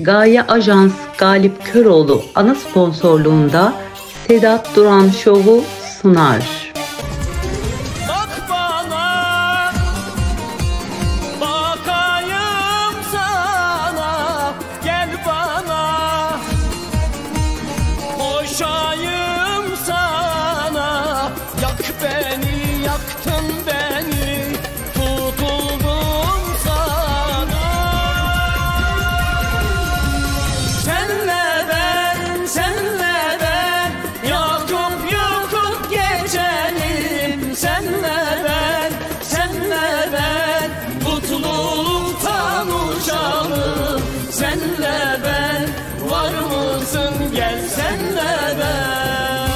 Gaye Ajans Galip Köroğlu ana sponsorluğunda Sedat Duran Show'u sunar. Bak bana, bakayım sana, gel bana, koşayım sana, yak beni, yaktın beni, tutuldum sana. Senle ben, yakıp geçelim. Senle ben, mutluluktan uçalım. Senle ben, var mısın gel senle ben.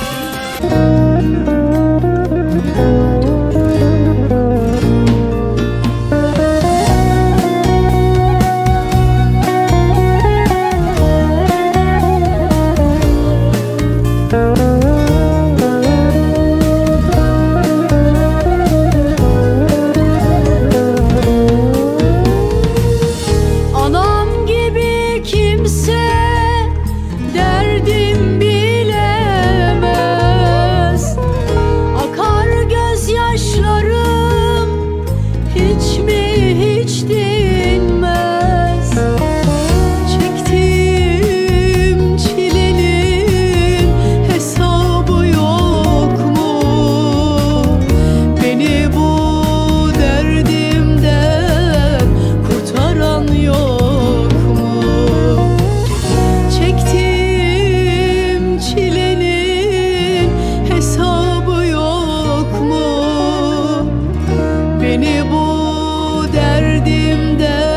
Anam gibi kimse derdim bilemez. Akar gözyaşlarım hiç mi hiç dinmez. Çektiğim çilenin hesabı yok mu? Beni bu derdimden kurtaran yok mu? Çektiğim çilenin hesabı yok mu? Beni bu derdimden